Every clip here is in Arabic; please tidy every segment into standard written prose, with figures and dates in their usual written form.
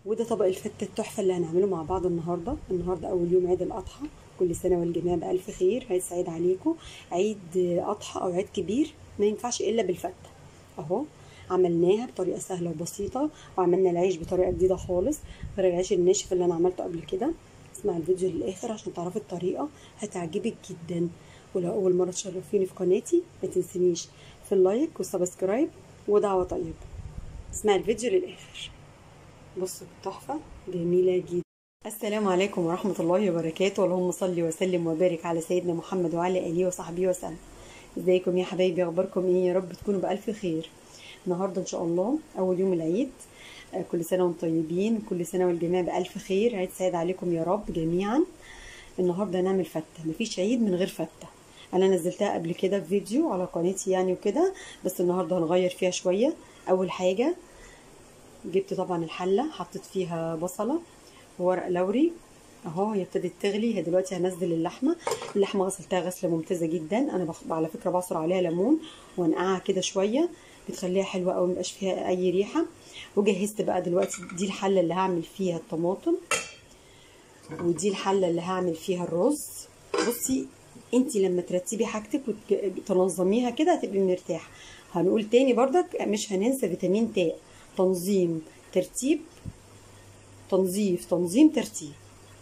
وده طبق الفتة التحفة اللي هنعمله مع بعض النهاردة أول يوم عيد الأضحى. كل سنة والجميع بألف خير، عيد سعيد عليكم. عيد أضحى أو عيد كبير ما ينفعش إلا بالفتة. أهو عملناها بطريقة سهلة وبسيطة، وعملنا العيش بطريقة جديدة خالص غير العيش الناشف اللي أنا عملته قبل كده. اسمع الفيديو للآخر عشان تعرفي الطريقة، هتعجبك جدا. ولو أول مرة تشرفيني في قناتي ما تنسينيش في اللايك والسبسكرايب ودعوة طيبة. اسمع الفيديو للآخر. بصوا تحفة جميلة جدا. السلام عليكم ورحمة الله وبركاته، اللهم صل وسلم وبارك على سيدنا محمد وعلى آله وصحبه وسلم. ازيكم يا حبايبي، اخباركم ايه؟ يا رب تكونوا بألف خير. النهاردة ان شاء الله اول يوم العيد، كل سنة وانتم طيبين، كل سنة والجميع بألف خير، عيد سعيد عليكم يا رب جميعا. النهاردة هنعمل فتة، مفيش عيد من غير فتة. انا نزلتها قبل كده في فيديو على قناتي يعني وكده، بس النهاردة هنغير فيها شوية. اول حاجة جبت طبعا الحله، حطيت فيها بصله وورق لوري اهو، هي ابتدت تغلي. هي دلوقتي هنزل اللحمه غسلتها غسله ممتازه جدا. انا على فكره بعصر عليها ليمون وانقعها كده شويه، بتخليها حلوه قوي، مبقاش فيها اي ريحه. وجهزت بقى دلوقتي دي الحله اللي هعمل فيها الطماطم، ودي الحله اللي هعمل فيها الرز. بصي انتي لما ترتبي حاجتك وتنظميها كده هتبقي مرتاحه. هنقول تاني بردك مش هننسى فيتامين تاء، تنظيم ترتيب، تنظيف تنظيم ترتيب.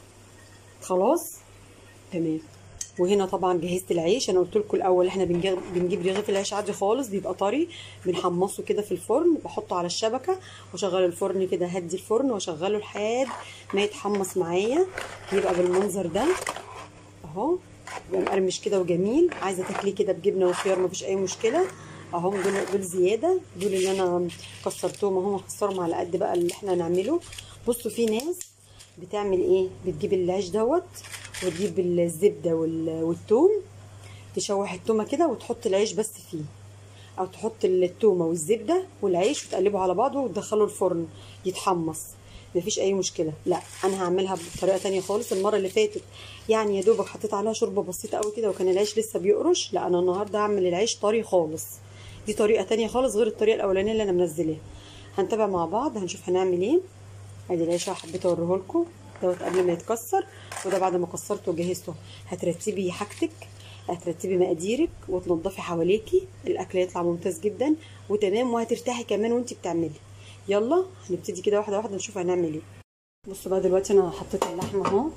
خلاص تمام. وهنا طبعا جهزت العيش. انا قلت لكم الاول احنا بنجيب رغيف العيش عادي خالص، بيبقى طري، بنحمصه كده في الفرن، بحطه على الشبكه واشغل الفرن كده، هدي الفرن واشغله لحد ما يتحمص معايا، يبقى بالمنظر ده اهو، يبقى مقرمش كده وجميل. عايزه تاكليه كده بجبنه وخيار مفيش اي مشكله. اهو دول زياده، دول اللي انا كسرتهم اهو، هكسرهم على قد بقى اللي احنا هنعمله. بصوا في ناس بتعمل ايه، بتجيب العيش دوت وتجيب الزبده والثوم، تشوح التومه كده وتحط العيش بس فيه، او تحط التومه والزبده والعيش وتقلبه على بعضه وتدخله الفرن يتحمص، مفيش اي مشكله. لا انا هعملها بطريقه تانية خالص. المره اللي فاتت يعني يا دوبك حطيت عليها شوربه بسيطه قوي كده وكان العيش لسه بيقرش. لا انا النهارده هعمل العيش طري خالص، دي طريقه تانية خالص غير الطريقه الاولانيه اللي انا منزلاها. هنتابع مع بعض، هنشوف هنعمل ايه. ادي العيش حبيت اوريه لكم دوت قبل ما يتكسر، وده بعد ما كسرته وجهزته. هترتبي حاجتك، هترتبي مقاديرك وتنضفي حواليكي، الاكل يطلع ممتاز جدا وتمام، وهترتاحي كمان وانت بتعملي. يلا هنبتدي كده واحده واحده نشوف هنعمل ايه. بصوا بقى دلوقتي انا حطيت اللحمه اهو.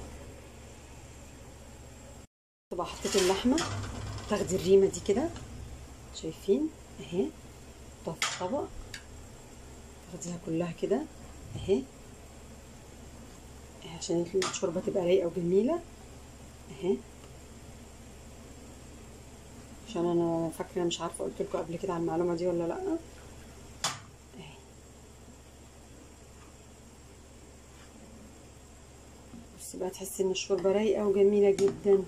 طبعا حطيت اللحمه، تاخدي الريمه دي كده شايفين اهي، تحطها في الطبق، تاخديها كلها كده اهي عشان الشوربه تبقى رايقه وجميله اهي. عشان انا فاكره مش عارفه قلت لكم قبل كده على المعلومه دي ولا لا اهي. بصي بقى تحسي ان الشوربه رايقه وجميله جدا.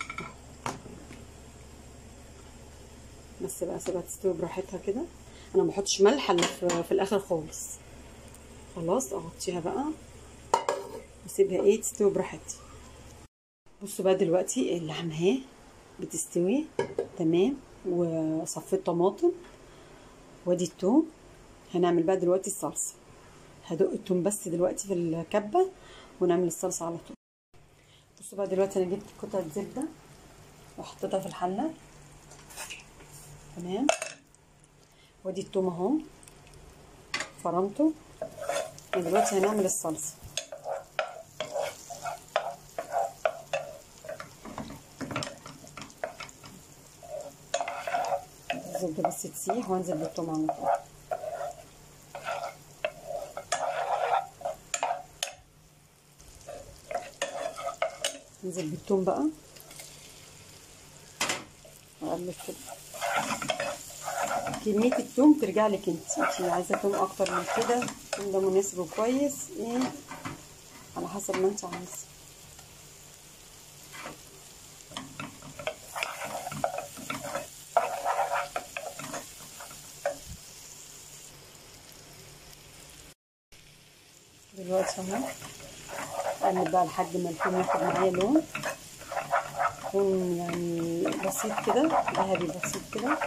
بس بقى سيبها تستوي براحتها كده. انا ما بحطش ملح الا في الاخر خالص. خلاص اغطيها بقى واسيبها ايه تستوي براحتها. بصوا بقى دلوقتي اللحمه اهي بتستوي تمام، وصفيت طماطم وادي التوم. هنعمل بقى دلوقتي الصلصه. هدق التوم بس دلوقتي في الكبه ونعمل الصلصه على طول. بصوا بقى دلوقتي انا جبت قطعه زبده وحطيتها في الحله تمام، وادي التوم اهو فرمته. ودلوقتي هنعمل الصلصه. الزبده بس تسيح وانزل بالثوم على طول. انزل بالثوم بقى واقلب كده. كميه الثوم ترجع لك انت عايزه ثوم اكتر من كده، الثوم ده مناسب وكويس ايه على حسب ما انت عايزه. دلوقتي اهو اقلب بقى لحد ما الثوم ياخد معايا لون يعني بسيط كده، ذهبي بسيط كده.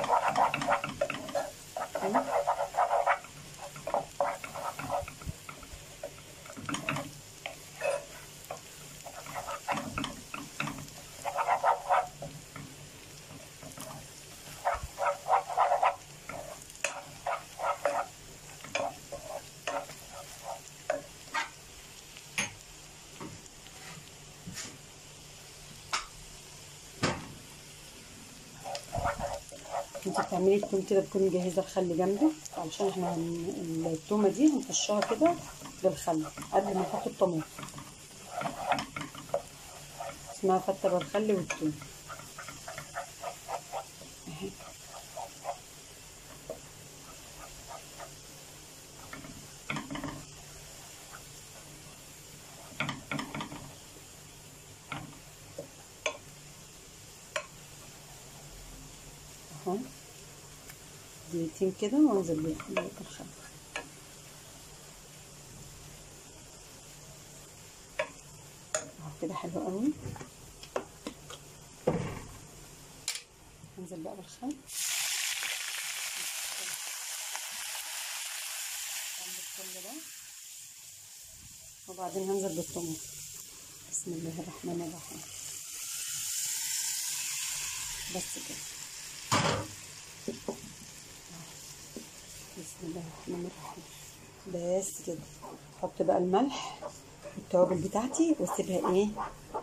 تعملي التوم كده تكوني مجهزه الخل جنبك، علشان احنا التومه دي هنفشها كده بالخل قبل ما نحط الطماطم. اسمها فته بالخل والتوم اهي. اهو دقيقتين كده وانزل بالخل. اهو كده حلو قوي. هنزل بقى بالخل كل ده، وبعدين هنزل بالطماطم. بسم الله الرحمن الرحيم. بس كده. بسم الله الرحمن الرحيم. بس كده. احط بقى الملح والتوابل بتاعتي واسيبها ايه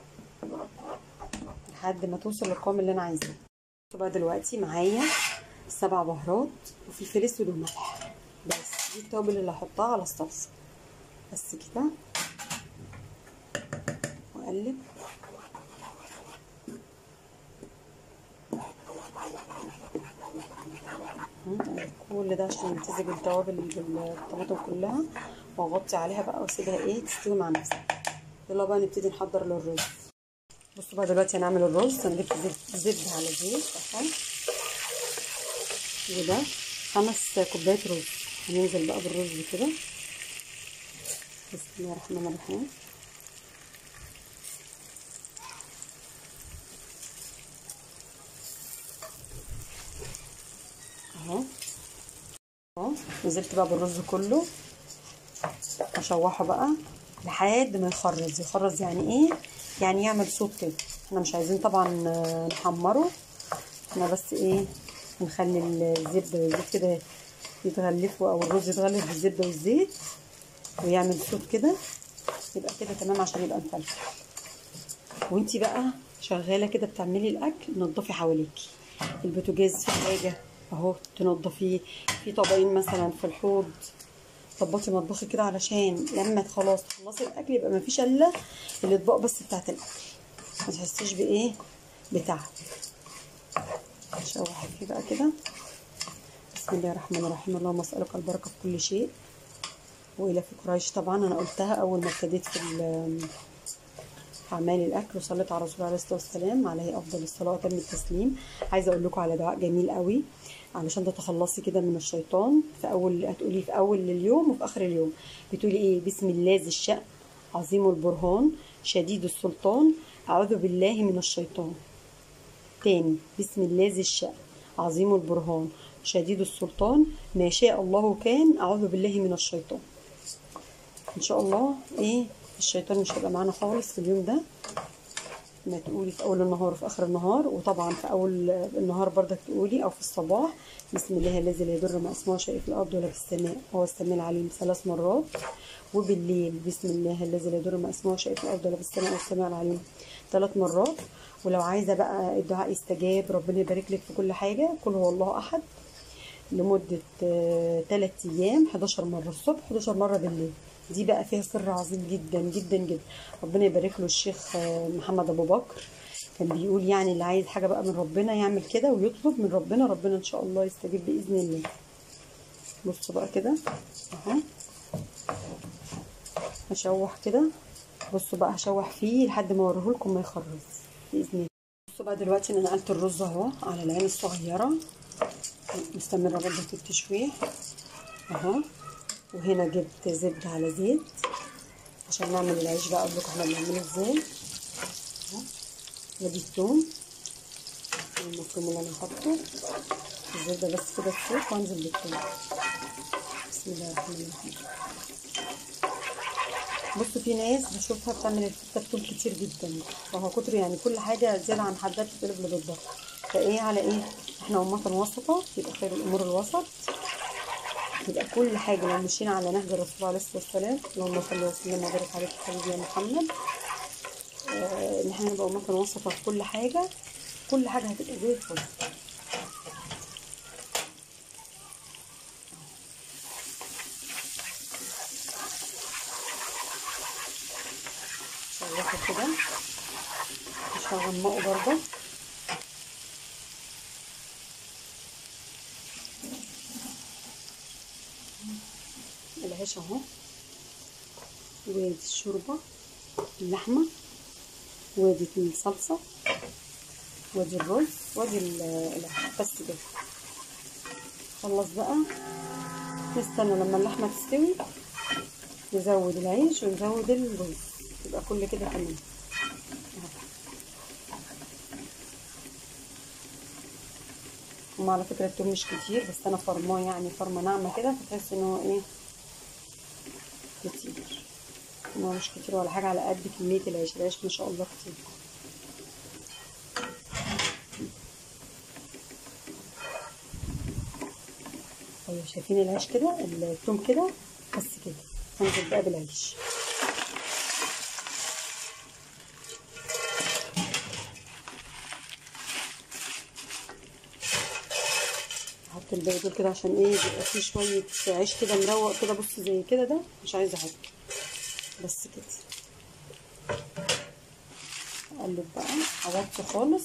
لحد ما توصل للقوام اللي انا عايزاه. بقى دلوقتي معايا 7 بهارات وفلفل اسود وملح، بس دي التوابل اللي هحطها على الصلصه. بس كده واقلب. كل ده عشان يمتزج التوابل بالطماطم كلها، واغطي عليها بقى واسيبها ايه تستوي مع نفسها. يلا بقى نبتدي نحضر للرز. بصوا بقى دلوقتي هنعمل الرز. انا جبت زبده على زيت اهو، وده 5 كوبايات رز. هننزل بقى بالرز كده. بسم الله الرحمن الرحيم. اهو نزلت بقى بالرز كله، هشوحه بقى لحد ما يخرز. يعني ايه؟ يعني يعمل صوت كده. احنا مش عايزين طبعا نحمره، احنا بس ايه نخلي الزبده والزيت كده يتغلفوا، او الرز يتغلف بالزبده والزيت ويعمل صوت كده، يبقى كده تمام عشان يبقى مفلفل. وانتي بقى شغاله كده بتعملي الاكل، نضفي حواليكي البوتاجاز في حاجه اهو تنضفيه، في طبقين مثلا في الحوض ظبطي مطبخك كده، علشان لما خلاص تخلصي الاكل يبقى مفيش الا الاطباق بس بتاعت الاكل، ما تحسيش بايه بتعب. اشوح فيه بقى كده. بسم الله الرحمن الرحيم. اللهم اسالك البركه في كل شيء والى في قريش. طبعا انا قلتها اول ما ابتديت في اعمال الاكل، وصليت على رسول الله عليه الصلاه والسلام عليه افضل الصلاه وتم التسليم. عايزه اقول لكم على دعاء جميل قوي علشان تتخلصي كده من الشيطان. في اول هتقولي في اول اليوم وفي اخر اليوم بتقولي ايه؟ بسم الله ذي الشأن عظيم البرهان شديد السلطان اعوذ بالله من الشيطان. تاني، بسم الله ذي الشأن عظيم البرهان شديد السلطان ما شاء الله كان اعوذ بالله من الشيطان. ان شاء الله ايه الشيطان مش هيبقى معانا خالص في اليوم ده. ما تقولي في اول النهار وفي اخر النهار، وطبعا في اول النهار برضك تقولي، او في الصباح بسم الله الذي لا يضر مع اسمه شيء في الارض ولا في السماء وهو السميع العليم 3 مرات. وبالليل بسم الله الذي لا يضر مع اسمه شيء في الارض ولا في السماء وهو السميع العليم 3 مرات. ولو عايزه بقى الدعاء يستجاب، ربنا يبارك لك في كل حاجه، قل هو الله احد لمده 3 ايام 11 مره الصبح 11 مره بالليل. دي بقى فيها سر عظيم جدا جدا جدا. ربنا يبارك له الشيخ محمد ابو بكر كان بيقول يعني اللي عايز حاجه بقى من ربنا يعمل كده ويطلب من ربنا، ربنا ان شاء الله يستجيب باذن الله. بصوا بقى كده اهو هشوح كده. بصوا بقى هشوح فيه لحد ما اوريه لكم ما يخرز باذن الله. بصوا بقى دلوقتي انا نقلت الرز اهو على العين الصغيره، مستمره برضه في التشويح اهو. وهنا جبت زبده على زيت عشان نعمل العيش بقى. اقول لكم احنا بنعمله ازاي. ودي الثوم المفروم اللي انا هحطه الزبده بس كده تسيح، وانزل بالثوم. بسم الله الرحمن الرحيم. بصوا في ناس بشوفها بتعمل الفته بطول كتير جدا، وهو كتر يعني كل حاجه زياده عن حدها بتتقلب لضدها. فايه على ايه؟ احنا امه وسطه، يبقى خير الامور الوسط. يبقى كل حاجه لو مشينا على نهج الرسول عليه الصلاه والسلام، اللهم صل وسلم وبارك عليك حبيبي يا محمد، ان احنا نبقى امه وسطه في كل حاجه، كل حاجه هتبقى زي الفل. بالراحه كده، مش هغمقه برضه. العيش اهو، وادي الشوربه، اللحمه، وادي الصلصه، وادي الرز، وادي العيش، بس كده. خلص بقى، نستنى لما اللحمه تستوي، نزود العيش ونزود الرز، يبقى كل كده تمام. على فكره التوم مش كتير، بس انا فرماه يعني فرمه ناعمه كده، فتحس ان هو ايه كتير، ان هو مش كتير ولا حاجه، على قد كميه العيش. العيش ما شاء الله كتير. طيب شايفين العيش كده، التوم كده، بس كده. هنزل بقى بالعيش. هحط الباقي دول كده عشان ايه، بيبقى فيه شويه عيش كده مروق كده، بص زي كده، ده مش عايزه احط، بس كده. اقلب بقى، اوطي خالص،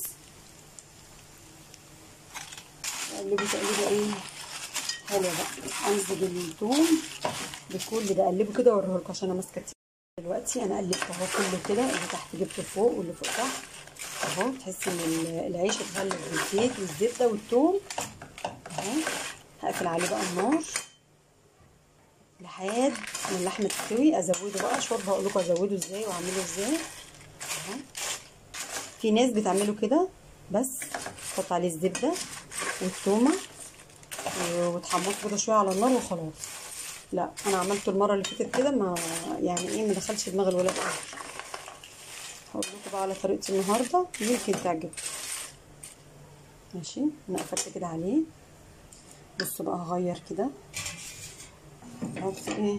اقلبه تقليبه ايه حلوه بقى. امزج الثوم بكل ده، اقلبه كده واوريه لكم عشان انا ماسكه كتير. دلوقتي انا قلبت اهو كله كده، اللي تحت جبته فوق واللي فوق تحت اهو. تحس ان العيش اتغلف بالزيت والزبده والثوم اهو. هقفل عليه بقى النار لحد ما اللحمه تستوي. ازوده بقى شوربه، هقول لكم ازوده ازاي واعمله ازاي اهو. في ناس بتعمله كده بس، تحط عليه الزبده والثومه وتحمصه كده شويه على النار وخلاص. لا، انا عملته المره اللي فاتت كده، ما يعني ايه، ما دخلش دماغ الولاد قوي. هقول لكم بقى على طريقتي النهارده، يمكن تعجبكم. ماشي، انا قفلت كده عليه. بصوا بقى، هغير كده، احط ايه،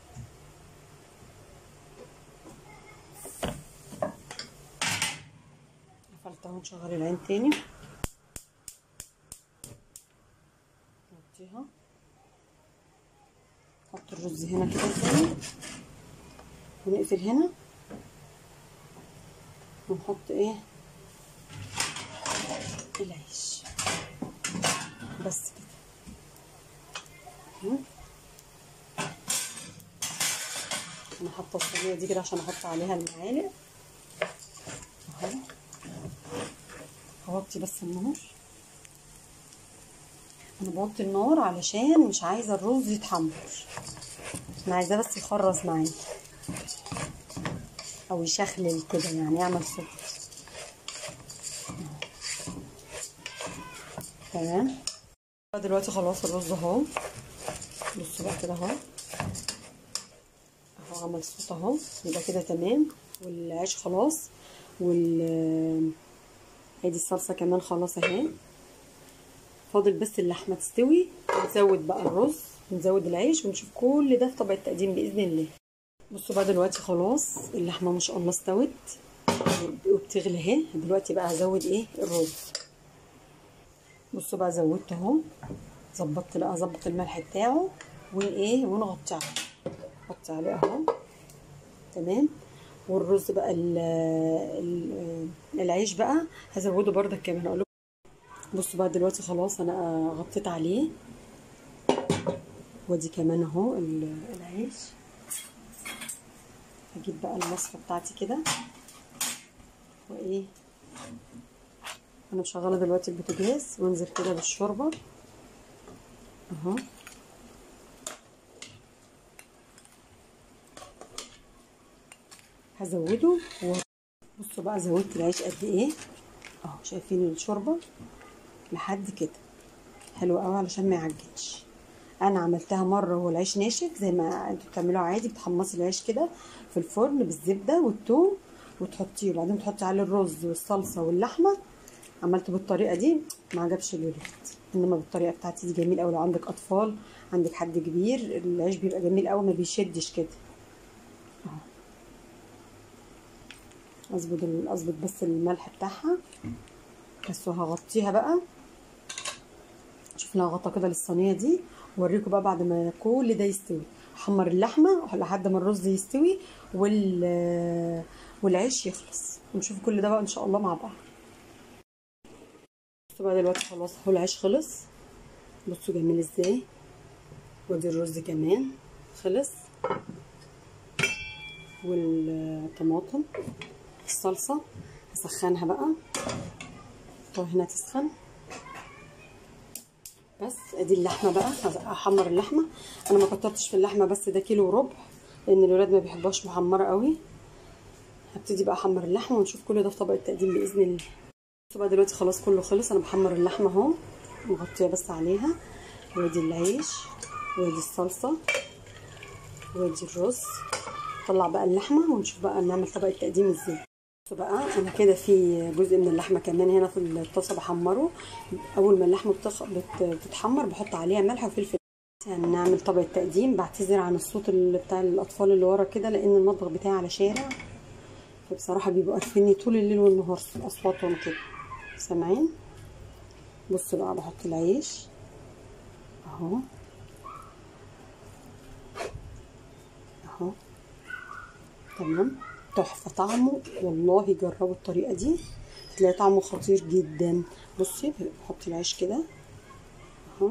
قفلت اهو. نشغل العين تاني، نحطيها، نحط الرز هنا كده تاني، ونقفل هنا، ونحط ايه العيش، بس كده. انا حاطه الصينيه دي كده عشان احط عليها المعالق اهو. هوطي بس النار، انا بوطي النار علشان مش عايزه الرز يتحمر، انا عايزاه بس يخرز معايا او يشخلل كده، يعني يعمل صوت. تمام. دلوقتي خلاص الرز اهو، بصوا بقى كده اهو، اهو عمل صوت اهو، يبقى كده تمام. والعيش خلاص، ادي الصلصه كمان خلاص اهي. فاضل بس اللحمه تستوي، ونزود بقى الرز ونزود العيش، ونشوف كل ده في طبق التقديم باذن الله. بصوا بقى دلوقتي خلاص اللحمه ما شاء الله استوت وبتغلي اهي. دلوقتي بقى هزود ايه الرز. بصوا بقى زودت اهو، ظبطت بقى، ظبط الملح بتاعه وايه، ونغطي عليه، نغطي عليه اهو. تمام. والرز بقى العيش بقى هزوده بردك كمان، اقول لكم. بصوا بقى دلوقتي خلاص انا غطيت عليه، ودي كمان اهو العيش. هجيب بقى المصفى بتاعتي كده، وايه، انا مشغله دلوقتي البوتاجاز، وانزل كده بالشوربه اهو. هزوده بصوا بقى زودت العيش قد ايه اهو، شايفين الشوربه لحد كده حلوه قوي علشان ما يعجنش. انا عملتها مره وهو العيش ناشف زي ما انتوا بتعملوها عادي، بتحمصي العيش كده في الفرن بالزبده والثوم وتحطيه، وبعدين تحطي عليه الرز والصلصه واللحمه. عملته بالطريقه دي ما عجبش الولاد، انما بالطريقه بتاعتي دي جميل قوي. لو عندك اطفال، عندك حد كبير، العيش بيبقى جميل قوي، ما بيشدش كده اهو. اظبط بس الملح بتاعها بس، وهغطيها بقى. شوف لها غطا كده للصينيه دي، واوريكم بقى بعد ما كل ده يستوي. احمر اللحمه لحد ما الرز يستوي والعيش يخلص، ونشوف كل ده بقى ان شاء الله مع بعض. بصوا بقى دلوقتي خلاص اهو العيش خلص، بصوا جميل ازاي، وادي الرز كمان خلص، والطماطم، الصلصه هسخنها بقى هنا تسخن. بس ادي اللحمه بقى، هحمر اللحمه. انا ما كترتش في اللحمه، بس ده كيلو وربع لان الولاد ما بيحبوهاش محمره قوي. هبتدي بقى احمر اللحمه ونشوف كل ده في طبق التقديم باذن الله. بصوا بقى دلوقتي خلاص كله خلص، انا بحمر اللحمه اهو مغطيه بس عليها، وادي العيش وادي الصلصه وادي الرز. طلع بقى اللحمه ونشوف بقى نعمل طبق التقديم ازاي. بصوا بقى انا كده في جزء من اللحمه كمان هنا في الطاسه بحمره. اول ما اللحمه بتتحمر بحط عليها ملح وفلفل. هنعمل طبق التقديم. بعتذر عن الصوت اللي بتاع الاطفال اللي ورا كده، لان المطبخ بتاعي على شارع، فبصراحه بيبقوا قارفيني طول الليل والنهار اصواتهم كده، سامعين؟ بصوا بقى بحط العيش اهو اهو، تمام، تحفه طعمه والله. جربوا الطريقه دي هتلاقي طعمه خطير جدا. بصي بحط العيش كده اهو،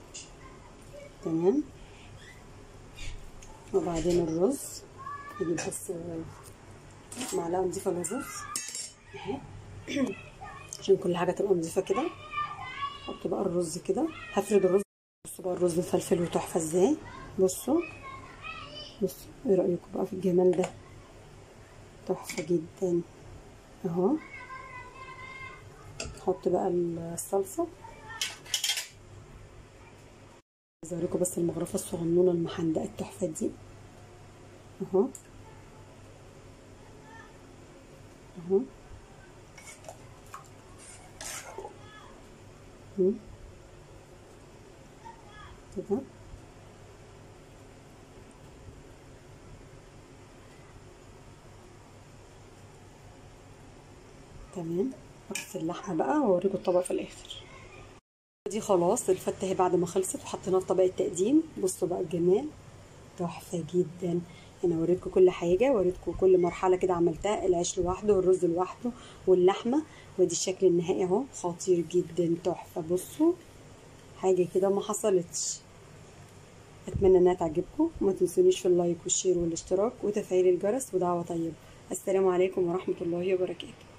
تمام، وبعدين الرز. اجيب بس معلقه نضيفه للرز اهي عشان كل حاجه تبقى نضيفه كده. احط بقى الرز كده، هفرد الرز. بصوا بقى الرز مفلفل وتحفه ازاي. بصوا ايه رايكم بقى في الجمال ده؟ تحفه جدا اهو. احط بقى الصلصه. عايزه اوريكم بس المغرفه الصغنونه المحندقه التحفه دي اهو اهو كده. تمام، اغسل اللحمه بقى واوريكم الطبق في الاخر. دي خلاص الفته اهي بعد ما خلصت وحطيناها في طبق التقديم. بصوا بقى الجمال، تحفه جدا. انا وريتكم كل حاجه، وريتكم كل مرحله كده عملتها، العيش لوحده والرز لوحده واللحمه، ودي الشكل النهائي اهو، خطير جدا تحفه. بصوا حاجه كده ما حصلتش. اتمنى انها تعجبكم، وما تنسونيش في اللايك والشير والاشتراك وتفعيل الجرس ودعوه طيبه. السلام عليكم ورحمه الله وبركاته.